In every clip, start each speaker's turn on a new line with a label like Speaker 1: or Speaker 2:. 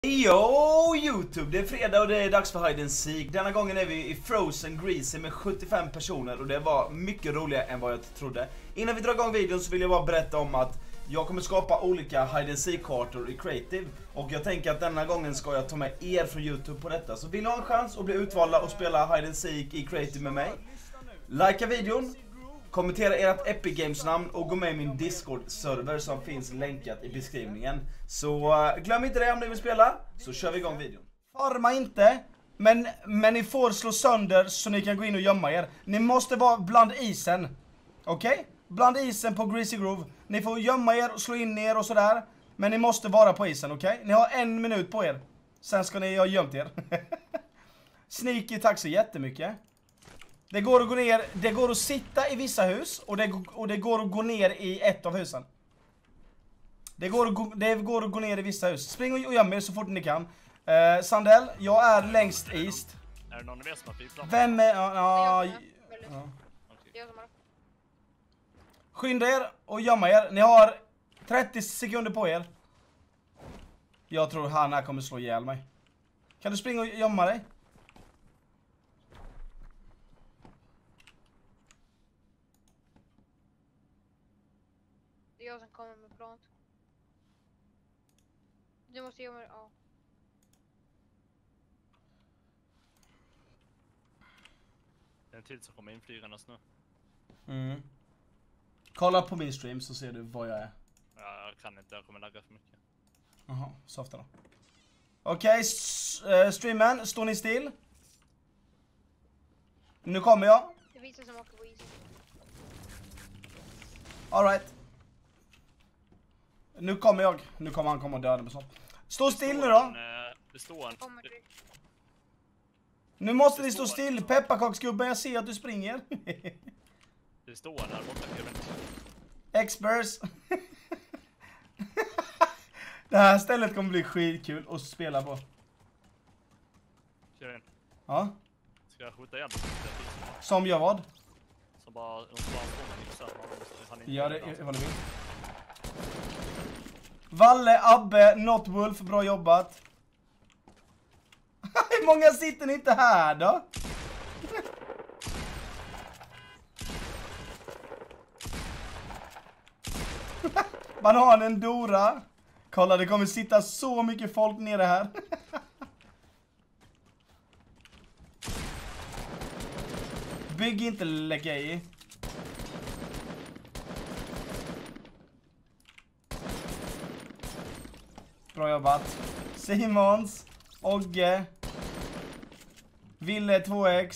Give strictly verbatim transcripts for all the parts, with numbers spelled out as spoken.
Speaker 1: Yo YouTube, det är fredag och det är dags för Hide and Seek. Denna gången är vi i Frozen Greasy med sjuttiofem personer och det var mycket roligare än vad jag trodde. Innan vi drar igång videon så vill jag bara berätta om att jag kommer skapa olika Hide and Seek-kartor i Creative. Och jag tänker att denna gången ska jag ta med er från YouTube på detta. Så vill ni ha en chans att bli utvalda och spela Hide and Seek i Creative med mig, likea videon, kommentera ert Epic Games namn och gå med i min Discord-server som finns länkat i beskrivningen. Så uh, glöm inte det om ni vill spela, så kör vi igång videon. Farma inte, men, men ni får slå sönder så ni kan gå in och gömma er. Ni måste vara bland isen, okej? Okay? Bland isen på Greasy Grove. Ni får gömma er och slå in er och sådär. Men ni måste vara på isen, okej? Okay? Ni har en minut på er. Sen ska ni ha gömt er. Sneaky, tack så jättemycket. Det går att gå ner, det går att sitta i vissa hus och det, och det går att gå ner i ett av husen. Det går att gå, det går att gå ner i vissa hus. Spring och göm er så fort ni kan. Uh, Sandell, jag är längst east.
Speaker 2: Är det någon av er som har flygplan?
Speaker 1: Vem är... Ja, ja, ja. Skynda er och gömma er. Ni har trettio sekunder på er. Jag tror han här kommer slå ihjäl mig. Kan du springa och gömma dig?
Speaker 3: Det är jag som kommer med plan. Du måste göra... Ja.
Speaker 2: Det är en till som kommer inflygandes nu.
Speaker 1: Mm. Kolla på min stream så ser du vad jag är.
Speaker 2: Ja, jag kan inte, jag kommer lagga för mycket.
Speaker 1: Jaha, softa då. Okej, okay, uh, streamen, står ni still? Nu kommer jag.
Speaker 3: Det visar som åker på isen.
Speaker 1: All right. Nu kommer jag. Nu kommer han komma och döda mig snart. Stå still nu då.
Speaker 2: En, det står en...
Speaker 3: Det...
Speaker 1: Nu måste ni stå still. Pepparkaksgubben, jag ser att du springer.
Speaker 2: Det står en där borta.
Speaker 1: Experts. Det här stället kommer bli skitkul att spela på.
Speaker 2: Kör in.
Speaker 1: Ja.
Speaker 2: Ska jag skjuta igen?
Speaker 1: Som gör vad?
Speaker 2: Så bara... De ska bara stå med
Speaker 1: ja, det är vad du vill. Valle, Abbe, Not Wolf, bra jobbat. Hur många sitter ni inte här då? Bananen, Dora. Kolla, det kommer sitta så mycket folk nere här. Bygg inte lägga i. Bra jobbat. Simons, Ogge, Ville två X.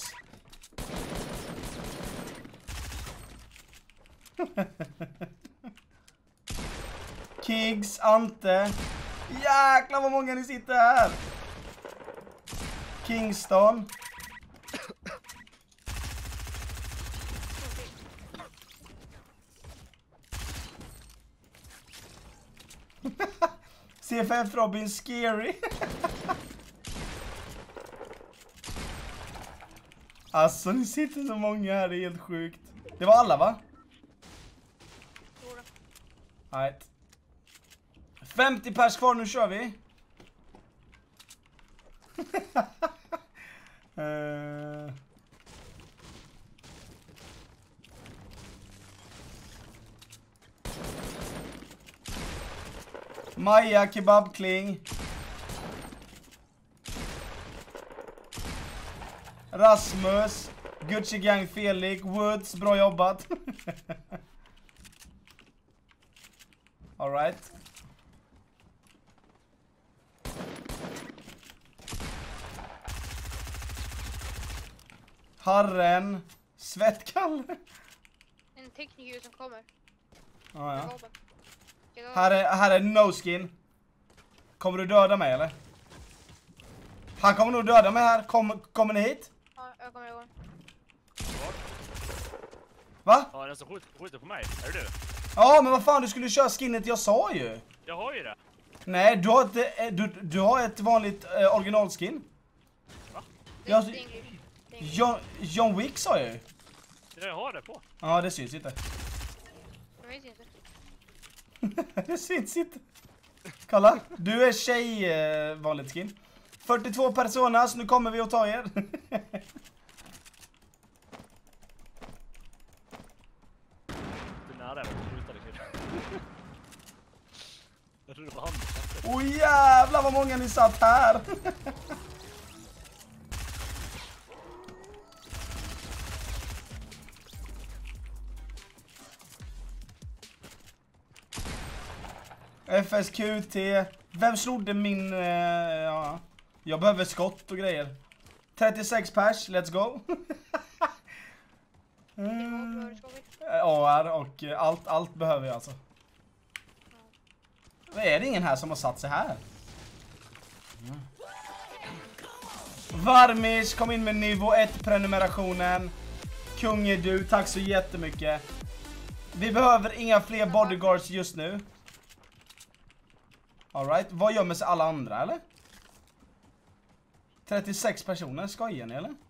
Speaker 1: Kigs, Ante. Jäklar vad många ni sitter här. Kingston. C F F Robin Scary. Alltså ni sitter så många här, det är helt sjukt. Det var alla va? Nej. femtio pers kvar, nu kör vi. uh... Maja Kebabkling. Rasmus, Gucci Gang Felix, Woods, bra jobbat. All right. Harren, Svettkalle.
Speaker 3: En tekniker som kommer.
Speaker 1: Ah, ja. Här är, här är no skin. Kommer du döda mig eller? Han kommer nog döda mig här. Kom, kommer ni hit?
Speaker 3: Ja, jag kommer ihåg.
Speaker 1: Va?
Speaker 2: Ja, den som skjuter, skjuter på mig. Är det du?
Speaker 1: Ja, men vad fan, du skulle köra skinnet jag sa ju.
Speaker 2: Jag har ju det.
Speaker 1: Nej, du har ett, du, du har ett vanligt eh, originalskin.
Speaker 2: Va?
Speaker 1: Jag, John, John Wick sa jag ju.
Speaker 2: Jag har det på.
Speaker 1: Ja, det syns inte.
Speaker 3: Jag vet inte.
Speaker 1: Det syns inte. Kolla, du är tjej eh, vanligt skin. fyrtiotvå personas, nu kommer vi att ta er.
Speaker 2: Du är nära, jag skjutade kanske. Jag tror det var han.
Speaker 1: Åh oh, jävlar vad många ni satt här. F S Q T. Vem snodde min... Uh, ja. Jag behöver skott och grejer. trettiosex pers, let's go. mm. A R och allt, allt behöver jag alltså. Är det ingen här som har satt sig här? Mm. Varmish kom in med nivå ett prenumerationen. Kung är du, tack så jättemycket. Vi behöver inga fler bodyguards just nu. All right, vad gömmer sig alla andra eller? trettiosex personer, skojar ni eller?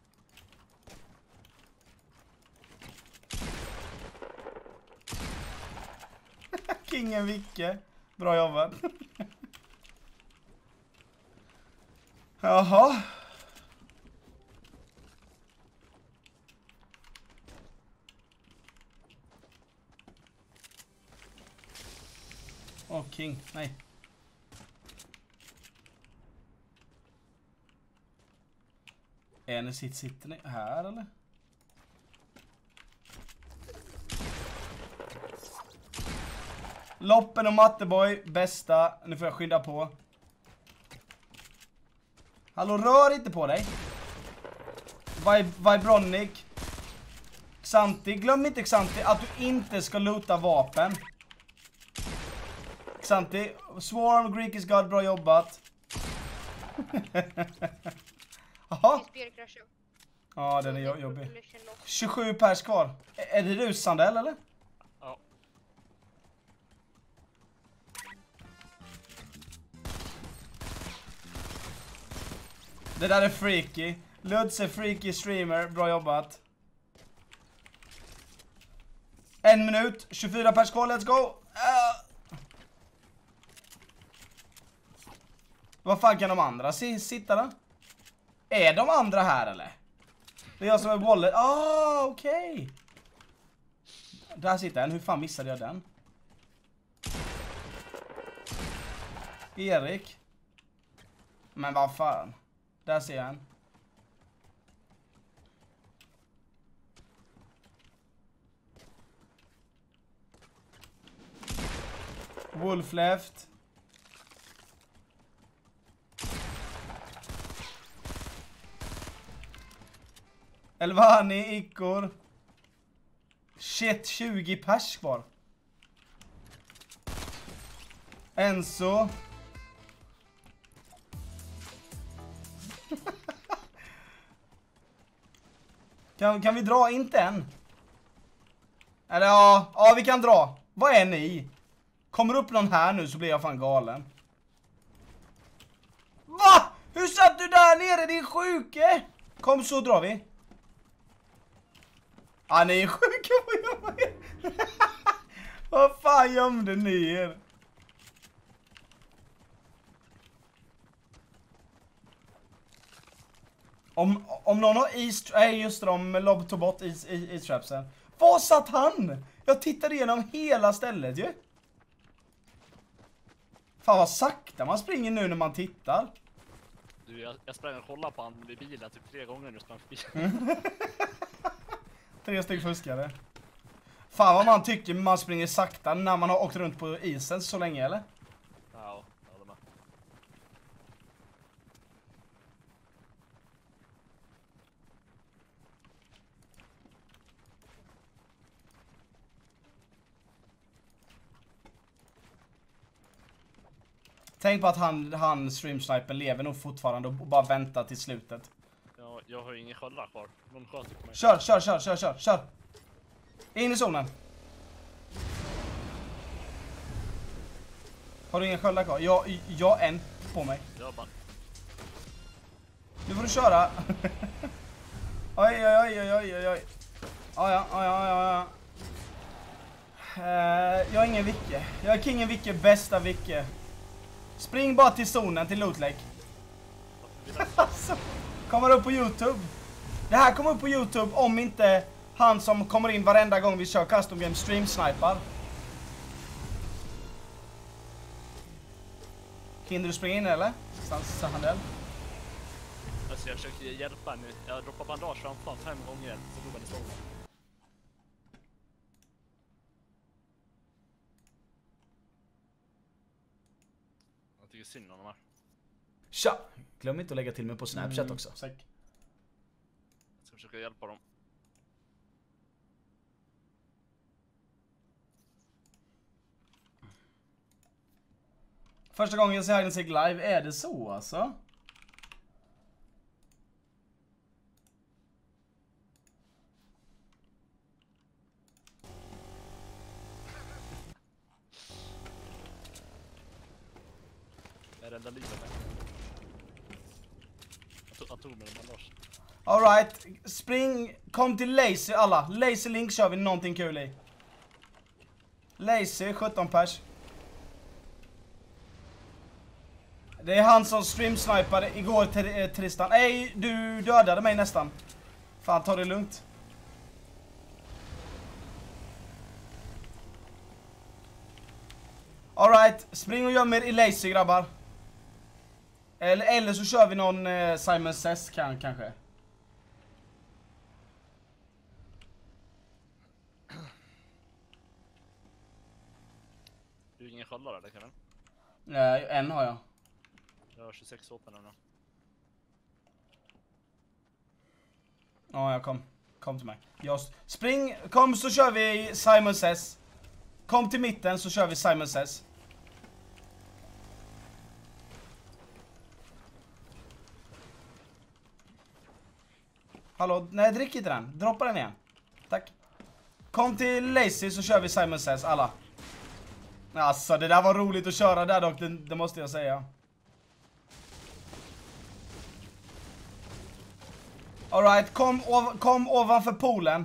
Speaker 1: Kingen Vicke, bra jobbat. Jaha. Åh, oh, King, nej. Är ni sitt, sitter ni här eller? Loppen och Matteboy, bästa. Nu får jag skynda på. Hallå, rör inte på dig. Vib Vibronic. Xanti, glöm inte Xanti att du inte ska loota vapen. Xanti, Swarm, Greek is God, bra jobbat. Jaha. Ja, den är jobbig. tjugosju pers kvar. Är det du, Sandell, eller?
Speaker 2: Ja.
Speaker 1: Det där är freaky. Luds är freaky streamer, bra jobbat. En minut, tjugofyra pers kvar, let's go. Uh. Vad fan kan de andra S sitta då? Är de andra här eller? Det är jag som är wallet. Ah, okej. Okay. Där sitter en. Hur fan missade jag den? Erik. Men vad fan. Där ser jag en. Wolf left. Elvani, Ikor. Shit, tjugo pers kvar. Enzo. kan, kan vi dra inte än? Eller ja, ja vi kan dra. Vad är ni? Kommer upp någon här nu så blir jag fan galen. Va? Hur satt du där nere, din sjuke? Kom så drar vi. Ah, ni är sjuka. Vad fan gömde ni er? Om, om någon har is... Nej, just det, de lob tog bort is, is, is trapsen. Var satt han? Jag tittade igenom hela stället ju. Fan vad sakta man springer nu när man tittar.
Speaker 2: Du, jag, jag sprang och kollade på han vid bilen typ tre gånger när du sprang förbi.
Speaker 1: Tre steg fuskare. Fan vad man tycker man springer sakta när man har åkt runt på isen så länge, eller?
Speaker 2: Ja, jag håller med.
Speaker 1: Tänk på att han, han streamsniper lever nog fortfarande och bara väntar till slutet.
Speaker 2: Ja, jag har ju ingen sköldar kvar. Någon sköt på mig.
Speaker 1: Kör, kör, kör, kör, kör, kör. In i zonen. Har du ingen sköldar kvar? Jag, jag en på mig.
Speaker 2: Jag bara...
Speaker 1: Nu får du köra. Oj, oj, oj, oj, oj, oj. Oj, oj, oj, oj, oj. Uh, jag är ingen Vicke. Jag är kingen Vicke, bästa Vicke.
Speaker 4: Spring bara till zonen, till Loot Lake. Alltså, kommer upp på YouTube. Det här kommer upp på YouTube om inte han som kommer in varenda gång vi kör custom game stream snipar. Hinner du springa in eller? Sandell?
Speaker 2: Alltså jag försökte hjälpa henne. Jag droppade bandage framför fem gånger så dog han i stånd. Jag tycker synd om de här.
Speaker 4: Tja! Glöm inte att lägga till mig på Snapchat mm, också. Säk.
Speaker 2: Jag ska försöka hjälpa dem.
Speaker 4: Första gången jag ser Hide and Seek live, är det så alltså?
Speaker 2: Jag räddar livet med. Jag tog mig en bandage.
Speaker 4: Alright, spring, kom till Lazy alla. Lazy Link kör vi någonting kul i. Lazy, sjutton pers. Det är han som streamsnipade igår till eh, Tristan. Nej, du dödade mig nästan. Fan, ta det lugnt. Alright, spring och göm er i Lazy grabbar. Eller, eller så kör vi någon eh, Simon Says kan, kanske.
Speaker 2: Du är ingen sköldare eller kan du?
Speaker 4: Nej, en har jag.
Speaker 2: Jag har tjugosex vapen nu.
Speaker 4: Ja, jag kom. Kom till mig. Jag spring, kom så kör vi Simon Says. Kom till mitten så kör vi Simon Says. Hallå, nej drick inte den. Droppa den igen. Tack. Kom till Lazy så kör vi Simon Says, alla. Alltså, det där var roligt att köra där dock, det, det måste jag säga. Alright, kom, ov kom ovanför poolen.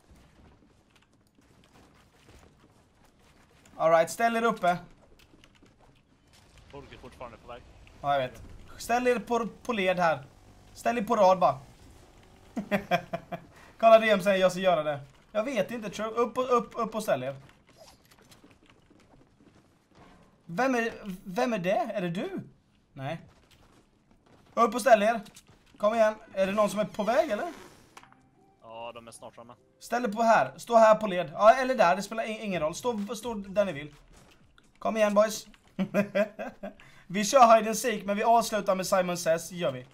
Speaker 4: Alright, ställ er uppe.
Speaker 2: Folk är fortfarande på väg.
Speaker 4: Ja, jag vet. Ställ er på, på led här. Ställ er på rad bara. Kolla D M säger jag ska göra det. Jag vet inte, tror upp och upp, upp och ställ er. Vem är, vem är det? Är det du? Nej. Upp och ställ er. Kom igen. Är det någon som är på väg eller?
Speaker 2: Ja, de är snart framme.
Speaker 4: Ställ er på här. Stå här på led. Ja, eller där. Det spelar ingen roll. Stå, stå där ni vill. Kom igen boys. Vi kör Hide and Seek men vi avslutar med Simon Says. Gör vi.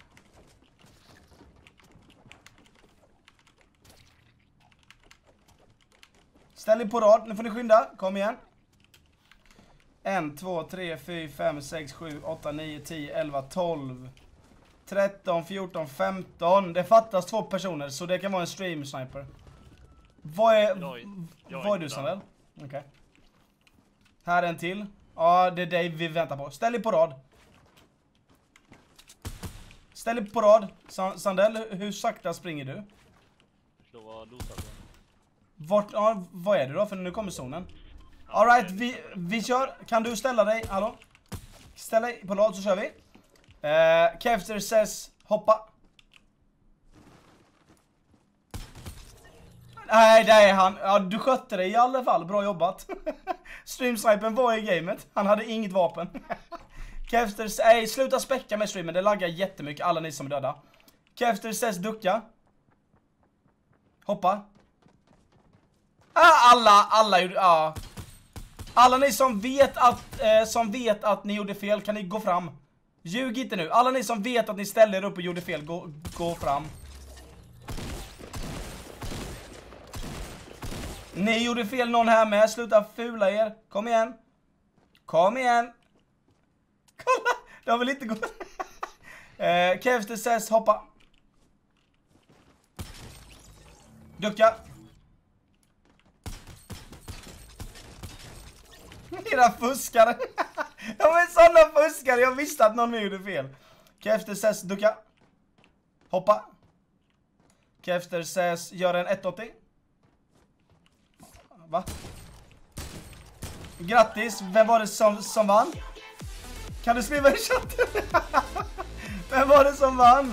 Speaker 4: Ställ er på rad. Nu får ni skynda. Kom igen. ett, två, tre, fyra, fem, sex, sju, åtta, nio, tio, elva, tolv, tretton, fjorton, femton. Det fattas två personer så det kan vara en stream sniper. Vad är, jag, jag vad är du Sandell? Okej. Okay. Här är en till. Ja, det är dig vi väntar på. Ställ dig på rad. Ställ dig på rad. Sandell, hur sakta springer du?
Speaker 2: Det var losat.
Speaker 4: Vart, ja, vad är det då? För nu kommer zonen. Alright, vi, vi kör. Kan du ställa dig? Hallå? Ställ dig på rad så kör vi. Uh, Kevster says hoppa. Nej, det är han. Ja, du skötte dig i alla fall. Bra jobbat. Streamsnipen var i gamet. Han hade inget vapen. Kevster, nej, sluta späcka med streamen. Det laggar jättemycket. Alla ni som är döda. Kevster says ducka. Hoppa. Ah, alla, alla gjorde, ja. Alla ni som vet att eh, som vet att ni gjorde fel, kan ni gå fram. Ljug inte nu. Alla ni som vet att ni ställde er upp och gjorde fel, gå, gå fram. Ni gjorde fel någon här med. Sluta fula er. Kom igen. Kom igen. Kolla, det har väl inte gått. eh, Kevster says hoppa. Ducka. Era fuskare. De är sådana fuskare. Jag visste att någon gjorde fel. Kevster says ducka. Hoppa. Kevster says gör en ett åttio. Va? Grattis. Vem var det som, som vann? Kan du skriva i chatten? Vem var det som vann?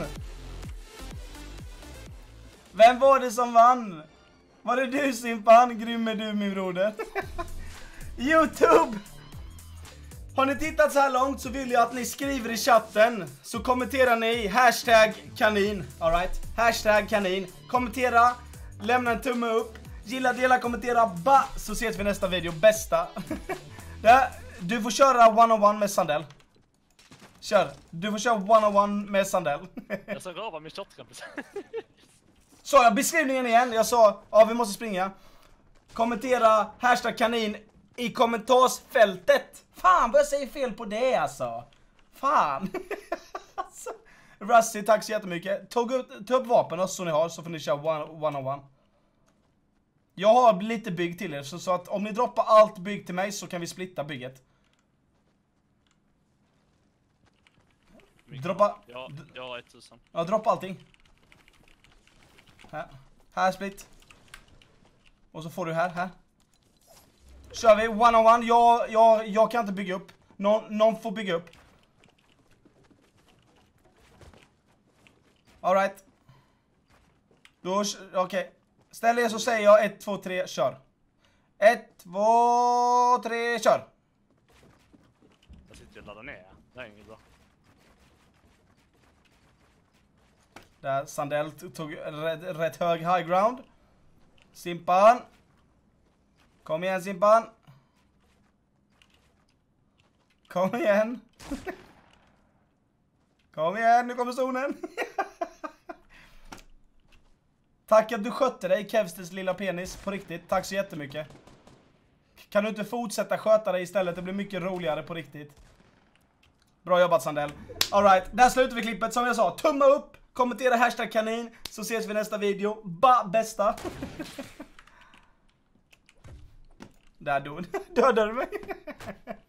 Speaker 4: Vem var det som vann? Var det du, Simpan? Grym är du, min broder. YouTube! Har ni tittat så här långt så vill jag att ni skriver i chatten. Så kommenterar ni hashtag kanin. All right? Hashtag kanin. Kommentera, lämna en tumme upp. Gilla, dela, kommentera, ba. Så ses vi nästa video. Bästa. Du får köra one-on-one med Sandell. Kör. Du får köra one-on-one med Sandell.
Speaker 2: Jag ska rava min shotgun precis.
Speaker 4: Så jag beskrivningen igen. Jag sa, ja vi måste springa. Kommentera hashtag kanin i kommentarsfältet. Fan vad jag säger fel på det alltså. Fan. Alltså. Rusty, tack så jättemycket. Ta upp, ta upp vapen också så ni har, så får ni köra one-on-one. Jag har lite bygg till er, så, så att om ni droppar allt bygg till mig så kan vi splitta bygget. Droppa.
Speaker 2: Ja, jag har tusen.
Speaker 4: Ja, droppa allting. Här. Här split. Och så får du här, här. Kör vi one-on-one. Jag, jag, jag kan inte bygga upp. Någon, någon får bygga upp. All right. Då, okej. Okay. Ställ er så säger jag ett, två, tre, kör. ett, två, tre, kör.
Speaker 2: Jag sitter och laddar ner. Det är inget bra.
Speaker 4: Där Sandell tog rätt, rätt hög high ground. Simpan. Kom igen, Simpan. Kom igen. Kom igen, nu kommer zonen. Tack att du skötte dig, Kevsters lilla penis. På riktigt, tack så jättemycket. Kan du inte fortsätta sköta dig istället? Det blir mycket roligare på riktigt. Bra jobbat, Sandell. Alright, där slutar vi klippet. Som jag sa, tumma upp. Kommentera hashtag kanin. Så ses vi i nästa video. Ba, bästa. Där dog. Dödade du mig?